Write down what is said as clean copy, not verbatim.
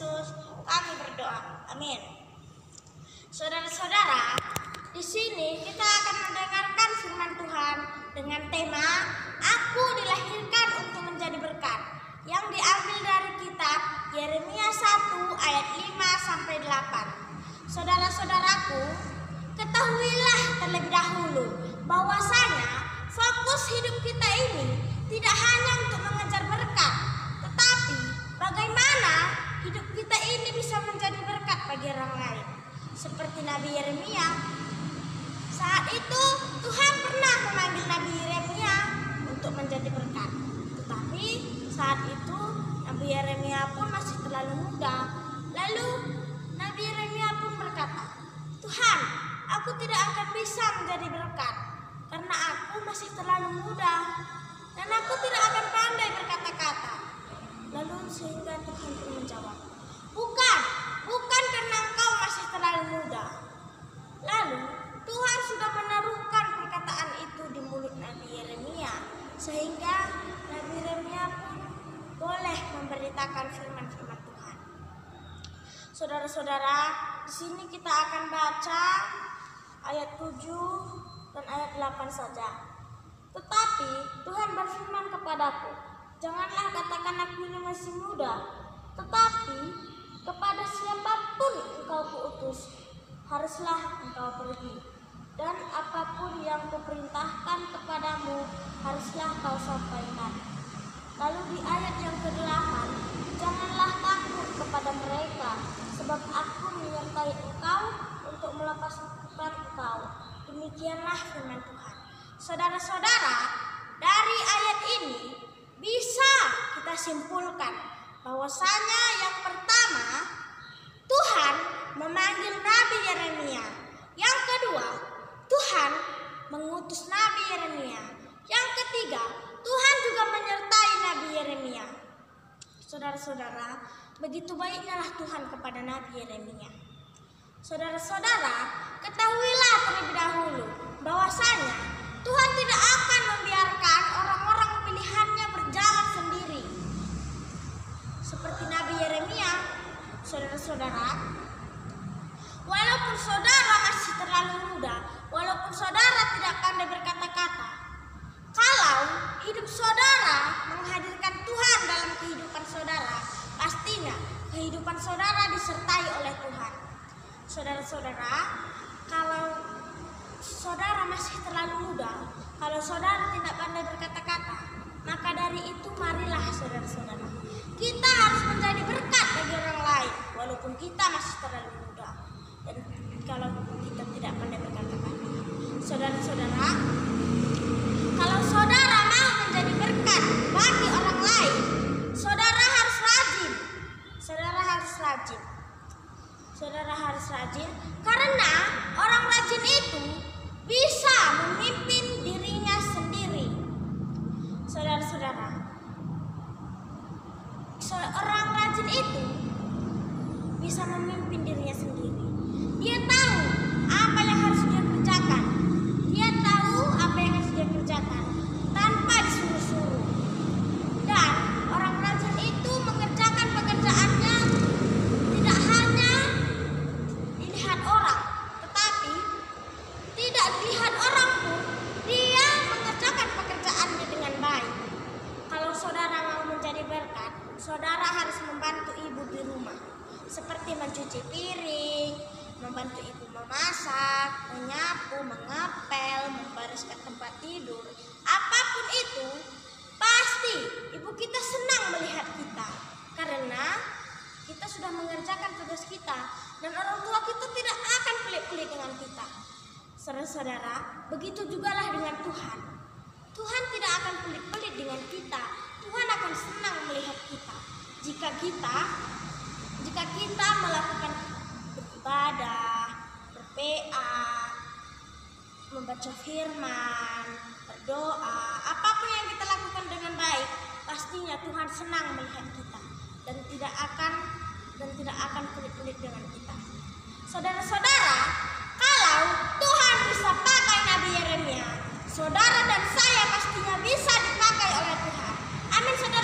Kristus, kami berdoa. Amin. Saudara-saudara, di sini kita akan mendengarkan firman Tuhan dengan tema Aku dilahirkan untuk menjadi berkat, yang diambil dari kitab Yeremia 1 ayat 5 sampai 8. Saudara-saudaraku, ketahuilah terlebih dahulu bahwasanya fokus hidup kita ini tidak hanya untuk mengejar berkat, tetapi bagaimana hidup kita ini bisa menjadi berkat bagi orang lain. Seperti Nabi Yeremia, saat itu Tuhan pernah memanggil Nabi Yeremia untuk menjadi berkat. Tetapi saat itu Nabi Yeremia pun masih terlalu muda. Lalu Nabi Yeremia pun berkata, Tuhan, aku tidak akan bisa menjadi berkat karena aku masih terlalu muda dan aku tidak akan pandai berkata-kata. Lalu sehingga Tuhan pun menjawab, bukan karena engkau masih terlalu muda. Lalu Tuhan sudah menaruhkan perkataan itu di mulut Nabi Yeremia, sehingga Nabi Yeremia pun boleh memberitakan firman-firman Tuhan. Saudara-saudara, di sini kita akan baca ayat 7 dan ayat 8 saja. Tetapi Tuhan berfirman kepadaku, janganlah katakan aku ini masih muda, tetapi kepada siapapun engkau kuutus, haruslah engkau pergi. Dan apapun yang kuperintahkan kepadamu, haruslah kau sampaikan. Lalu di ayat yang ke-8, janganlah takut kepada mereka, sebab aku menyertai engkau untuk melepaskan engkau. Demikianlah firman Tuhan. Saudara-saudara, dari ayat ini bisa kita simpulkan bahwasanya yang pertama, Tuhan memanggil Nabi Yeremia. Yang kedua, Tuhan mengutus Nabi Yeremia. Yang ketiga, Tuhan juga menyertai Nabi Yeremia. Saudara-saudara, begitu baiknya Tuhan kepada Nabi Yeremia. Saudara-saudara, ketahuilah terlebih dahulu bahwasanya Tuhan tidak akan membiarkan orang-orang pilihannya berjalan sendiri. Seperti Nabi Yeremia, saudara-saudara, walaupun saudara masih terlalu muda, walaupun saudara tidak pandai berkata-kata, kalau hidup saudara menghadirkan Tuhan dalam kehidupan saudara, pastinya kehidupan saudara disertai oleh Tuhan. Saudara-saudara, kalau saudara masih terlalu muda, kalau saudara tidak pandai berkata-kata, maka dari itu marilah saudara-saudara, kita harus menjadi berkat bagi orang lain walaupun kita masih terlalu muda. Dan kalau kita tidak pandai berkata-kata, saudara-saudara, kalau saudara mau menjadi berkat bagi orang lain, saudara harus rajin. Saudara harus rajin karena orang rajin itu bisa memimpin dirinya sendiri. Saudara-saudara, orang rajin itu bisa memimpin dirinya sendiri. Dia tahu apa yang harus dia kerjakan. Dia tahu apa yang harus dia kerjakan tanpa disuruh-suruh. Dan orang rajin itu mengerjakan pekerjaannya tidak hanya dilihat orang, tetapi tidak dilihat orang pun dia mengerjakan pekerjaannya dengan baik. Kalau saudara mau menjadi berkat, saudara harus membantu ibu di rumah, seperti mencuci piring, membantu ibu memasak, menyapu, mengepel, membereskan tempat tidur. Apapun itu, pasti ibu kita senang melihat kita, karena kita sudah mengerjakan tugas kita, dan orang tua kita tidak akan pelit-pelit dengan kita. Saudara-saudara, begitu jugalah dengan Tuhan. Tuhan tidak akan pelit-pelit dengan kita. Tuhan akan senang melihat kita jika kita melakukan beribadah, berPA, membaca firman, berdoa, apapun yang kita lakukan dengan baik, pastinya Tuhan senang melihat kita dan tidak akan pelit-pelit dengan kita. Saudara-saudara, kalau Tuhan bisa pakai Nabi Yeremia, saudara dan saya pastinya bisa dipakai oleh Tuhan. Amin, saudara.